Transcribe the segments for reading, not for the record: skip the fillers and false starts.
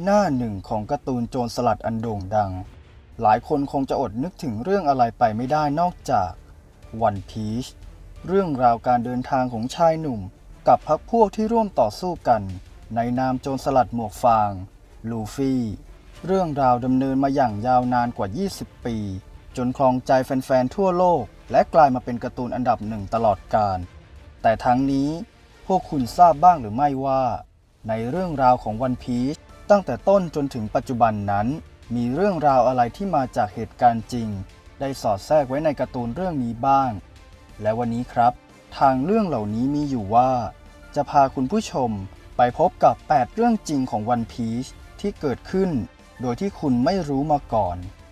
หน้าหนึ่งของการ์ตูนโจรสลัดอันโด่งดังหลายคนคงจะอดนึกถึงเรื่องอะไรไปไม่ได้นอกจากวันพีชเรื่องราวการเดินทางของชายหนุ่มกับพรรคพวกที่ร่วมต่อสู้กันในนามโจรสลัดหมวกฟางลูฟี่เรื่องราวดำเนินมาอย่างยาวนานกว่า20ปีจนครองใจแฟนๆทั่วโลกและกลายมาเป็นการ์ตูนอันดับหนึ่งตลอดกาลแต่ทั้งนี้พวกคุณทราบบ้างหรือไม่ว่าในเรื่องราวของวันพีชตั้งแต่ต้นจนถึงปัจจุบันนั้นมีเรื่องราวอะไรที่มาจากเหตุการณ์จริงได้สอดแทรกไว้ในการ์ตูนเรื่องนี้บ้างและวันนี้ครับทางเรื่องเหล่านี้มีอยู่ว่าจะพาคุณผู้ชมไปพบกับ8เรื่องจริงของวันพีชที่เกิดขึ้นโดยที่คุณไม่รู้มาก่อน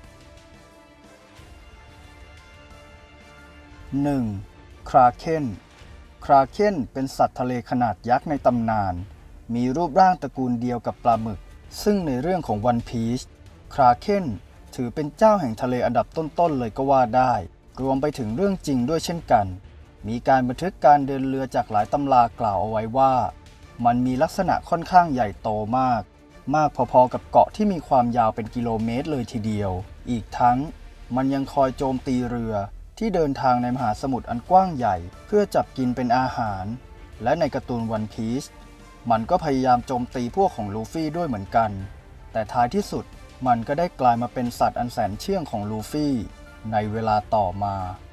1. คราเคนเป็นสัตว์ทะเลขนาดยักษ์ในตำนานมีรูปร่างตระกูลเดียวกับปลาหมึกซึ่งในเรื่องของวันพีชคราเคนถือเป็นเจ้าแห่งทะเลอันดับต้นๆเลยก็ว่าได้รวมไปถึงเรื่องจริงด้วยเช่นกันมีการบันทึกการเดินเรือจากหลายตำรากล่าวเอาไว้ว่ามันมีลักษณะค่อนข้างใหญ่โตมากพอๆกับเกาะที่มีความยาวเป็นกิโลเมตรเลยทีเดียวอีกทั้งมันยังคอยโจมตีเรือที่เดินทางในมหาสมุทรอันกว้างใหญ่เพื่อจับกินเป็นอาหารและในการ์ตูนวันพีชมันก็พยายามโจมตีพวกของลูฟี่ด้วยเหมือนกันแต่ท้ายที่สุดมันก็ได้กลายมาเป็นสัตว์อันแสนเชื่องของลูฟี่ในเวลาต่อมา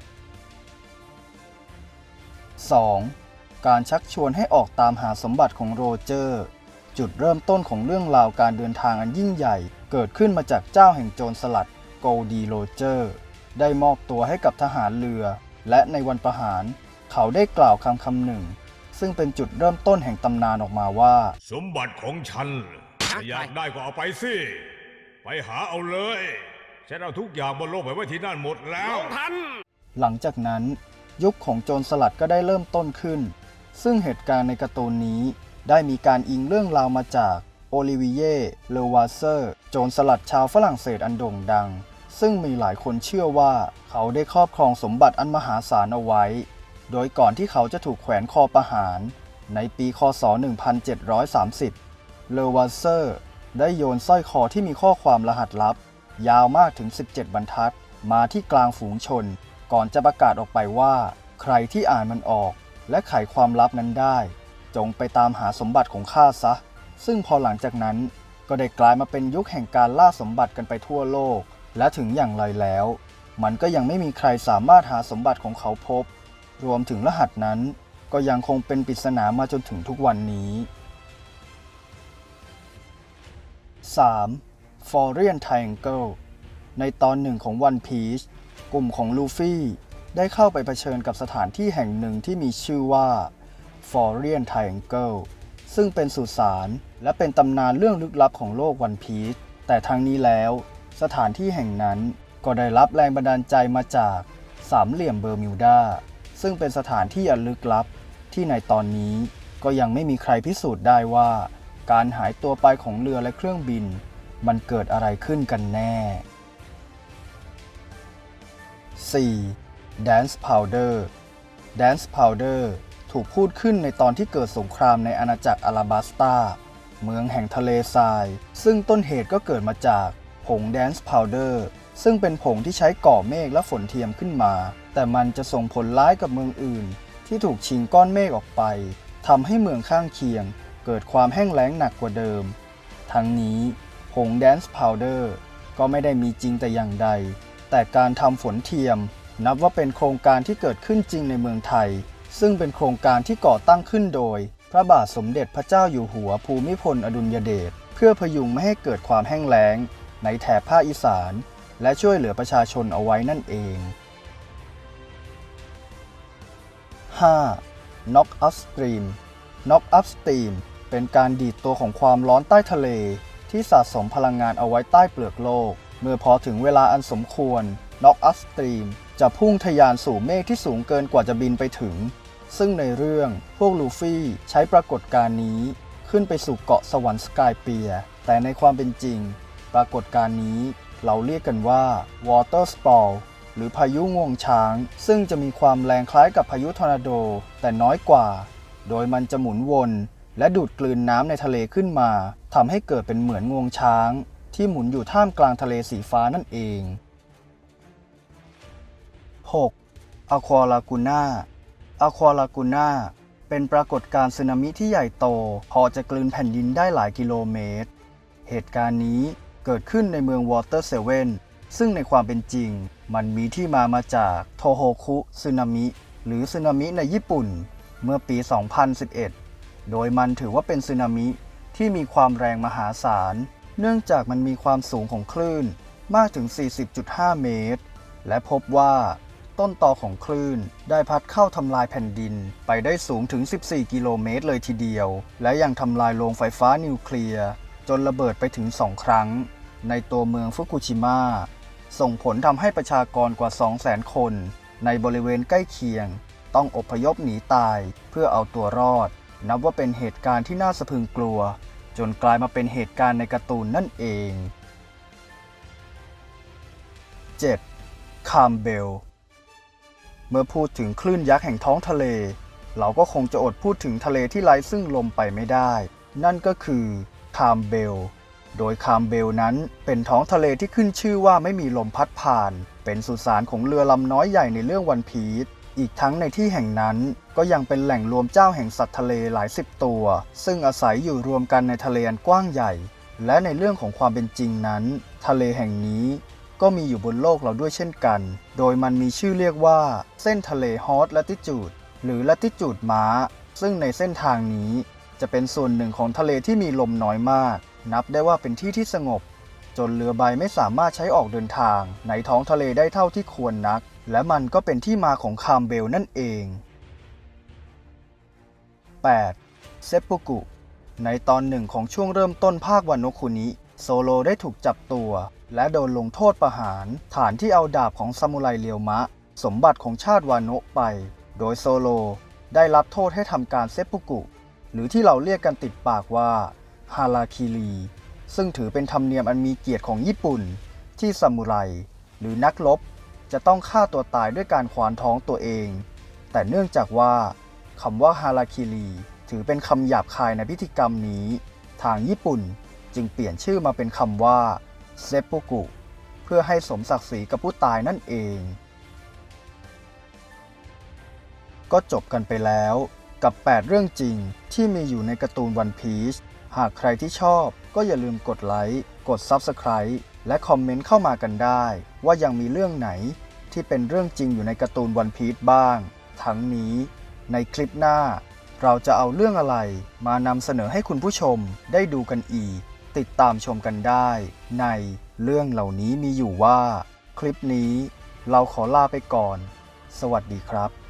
2. การชักชวนให้ออกตามหาสมบัติของโรเจอร์จุดเริ่มต้นของเรื่องราวการเดินทางอันยิ่งใหญ่เกิดขึ้นมาจากเจ้าแห่งโจรสลัดโกลดีโรเจอร์ได้มอบตัวให้กับทหารเรือและในวันประหารเขาได้กล่าวคำหนึ่งซึ่งเป็นจุดเริ่มต้นแห่งตำนานออกมาว่าสมบัติของฉันอยากได้ก็เอาไปสิไปหาเอาเลยฉันเอาทุกอย่างบนโลกไปไว้ที่นั่นหมดแล้วหลังจากนั้นยุคของโจรสลัดก็ได้เริ่มต้นขึ้นซึ่งเหตุการณ์ในการ์ตูนนี้ได้มีการอิงเรื่องราวมาจากโอลิเวียเลวาเซอร์โจรสลัดชาวฝรั่งเศสอันโด่งดังซึ่งมีหลายคนเชื่อว่าเขาได้ครอบครองสมบัติอันมหาศาลเอาไว้โดยก่อนที่เขาจะถูกแขวนคอประหารในปีคศ1730เลวาเซอร์ได้โยนสร้อยคอที่มีข้อความรหัสลับยาวมากถึง17บรรทัดมาที่กลางฝูงชนก่อนจะประกาศออกไปว่าใครที่อ่านมันออกและไขความลับนั้นได้จงไปตามหาสมบัติของข้าซะซึ่งพอหลังจากนั้นก็ได้กลายมาเป็นยุคแห่งการล่าสมบัติกันไปทั่วโลกและถึงอย่างไรแล้วมันก็ยังไม่มีใครสามารถหาสมบัติของเขาพบรวมถึงรหัสนั้นก็ยังคงเป็นปริศนามาจนถึงทุกวันนี้ 3. Foreign Triangle ในตอนหนึ่งของ One Piece กลุ่มของลูฟี่ได้เข้าไปเผชิญกับสถานที่แห่งหนึ่งที่มีชื่อว่า Foreign Triangle ซึ่งเป็นสุสานและเป็นตำนานเรื่องลึกลับของโลก One Piece แต่ทั้งนี้แล้วสถานที่แห่งนั้นก็ได้รับแรงบันดาลใจมาจากสามเหลี่ยมเบอร์มิวดาซึ่งเป็นสถานที่อันลึกลับที่ในตอนนี้ก็ยังไม่มีใครพิสูจน์ได้ว่าการหายตัวไปของเรือและเครื่องบินมันเกิดอะไรขึ้นกันแน่ 4. Dance Powder ถูกพูดขึ้นในตอนที่เกิดสงครามในอาณาจักรอาราบัสตาเมืองแห่งทะเลทรายซึ่งต้นเหตุก็เกิดมาจากผง Dance Powder ซึ่งเป็นผงที่ใช้ก่อเมฆและฝนเทียมขึ้นมาแต่มันจะส่งผลร้ายกับเมืองอื่นที่ถูกชิงก้อนเมฆออกไปทำให้เมืองข้างเคียงเกิดความแห้งแล้งหนักกว่าเดิมทั้งนี้ผง Dance Powder ก็ไม่ได้มีจริงแต่อย่างใดแต่การทำฝนเทียมนับว่าเป็นโครงการที่เกิดขึ้นจริงในเมืองไทยซึ่งเป็นโครงการที่ก่อตั้งขึ้นโดยพระบาทสมเด็จพระเจ้าอยู่หัวภูมิพลอดุลยเดชเพื่อพยุงไม่ให้เกิดความแห้งแล้งในแถบภาคอีสานและช่วยเหลือประชาชนเอาไว้นั่นเอง 5. Knock Upstream เป็นการดีดตัวของความร้อนใต้ทะเลที่สะสมพลังงานเอาไว้ใต้เปลือกโลกเมื่อพอถึงเวลาอันสมควร Knock Upstream จะพุ่งทะยานสู่เมฆที่สูงเกินกว่าจะบินไปถึงซึ่งในเรื่องพวกลูฟี่ใช้ปรากฏการณ์นี้ขึ้นไปสู่เกาะสวรรค์สกายเปียร์แต่ในความเป็นจริงปรากฏการณ์นี้เราเรียกกันว่า Water Spout หรือพายุงวงช้างซึ่งจะมีความแรงคล้ายกับพายุทอร์นาโดแต่น้อยกว่าโดยมันจะหมุนวนและดูดกลืนน้ำในทะเลขึ้นมาทำให้เกิดเป็นเหมือนงวงช้างที่หมุนอยู่ท่ามกลางทะเลสีฟ้านั่นเอง 6. อะควาลากูน่าอะควาลากูน่าเป็นปรากฏการณ์สึนามิที่ใหญ่โตพอจะกลืนแผ่นดินได้หลายกิโลเมตรเหตุการณ์นี้เกิดขึ้นในเมืองวอเตอร์เซเว่นซึ่งในความเป็นจริงมันมีที่มาจากโทโฮคุสึนามิหรือสึนามิในญี่ปุ่นเมื่อปี 2011 โดยมันถือว่าเป็นสึนามิที่มีความแรงมหาศาลเนื่องจากมันมีความสูงของคลื่นมากถึง 40.5 เมตรและพบว่าต้นตอของคลื่นได้พัดเข้าทำลายแผ่นดินไปได้สูงถึง 14 กิโลเมตรเลยทีเดียวและยังทำลายโรงไฟฟ้านิวเคลียร์จนระเบิดไปถึง 2 ครั้งในตัวเมืองฟุกุชิมะส่งผลทำให้ประชากรกว่า 200,000 คนในบริเวณใกล้เคียงต้องอพยพหนีตายเพื่อเอาตัวรอดนับว่าเป็นเหตุการณ์ที่น่าสะพรึงกลัวจนกลายมาเป็นเหตุการณ์ในการ์ตูนนั่นเอง 7. คามเบลเมื่อพูดถึงคลื่นยักษ์แห่งท้องทะเลเราก็คงจะอดพูดถึงทะเลที่ไร้ซึ่งลมไปไม่ได้นั่นก็คือคามเบลโดยคามเบลนั้นเป็นท้องทะเลที่ขึ้นชื่อว่าไม่มีลมพัดผ่านเป็นสุสานของเรือลำน้อยใหญ่ในเรื่องวันพีซอีกทั้งในที่แห่งนั้นก็ยังเป็นแหล่งรวมเจ้าแห่งสัตว์ทะเลหลายสิบตัวซึ่งอาศัยอยู่รวมกันในทะเลอันกว้างใหญ่และในเรื่องของความเป็นจริงนั้นทะเลแห่งนี้ก็มีอยู่บนโลกเราด้วยเช่นกันโดยมันมีชื่อเรียกว่าเส้นทะเลฮอตลัติจูดหรือลัติจูดม้าซึ่งในเส้นทางนี้จะเป็นส่วนหนึ่งของทะเลที่มีลมน้อยมากนับได้ว่าเป็นที่ที่สงบจนเรือใบไม่สามารถใช้ออกเดินทางในท้องทะเลได้เท่าที่ควรนักและมันก็เป็นที่มาของคามเบลนั่นเอง 8. เซปปุกุในตอนหนึ่งของช่วงเริ่มต้นภาควานโนคุนิโซโลได้ถูกจับตัวและโดนลงโทษประหารฐานที่เอาดาบของซามูไรเรียวมะสมบัติของชาติวาโนะไปโดยโซโลได้รับโทษให้ทำการเซปปุกุหรือที่เราเรียกกันติดปากว่าฮาราคิริซึ่งถือเป็นธรรมเนียมอันมีเกียรติของญี่ปุ่นที่ซามูไรหรือนักรบจะต้องฆ่าตัวตายด้วยการขวานท้องตัวเองแต่เนื่องจากว่าคำว่าฮาราคิริถือเป็นคำหยาบคายในพิธีกรรมนี้ทางญี่ปุ่นจึงเปลี่ยนชื่อมาเป็นคำว่าเซปปุกุเพื่อให้สมศักดิ์ศรีกับผู้ตายนั่นเองก็จบกันไปแล้วกับ 8 เรื่องจริงที่มีอยู่ในการ์ตูนวันพีซหากใครที่ชอบก็อย่าลืมกดไลค์กด Subscribe และคอมเมนต์เข้ามากันได้ว่ายังมีเรื่องไหนที่เป็นเรื่องจริงอยู่ในการ์ตูนวันพีซบ้างทั้งนี้ในคลิปหน้าเราจะเอาเรื่องอะไรมานำเสนอให้คุณผู้ชมได้ดูกันอีกติดตามชมกันได้ในเรื่องเหล่านี้มีอยู่ว่าคลิปนี้เราขอลาไปก่อนสวัสดีครับ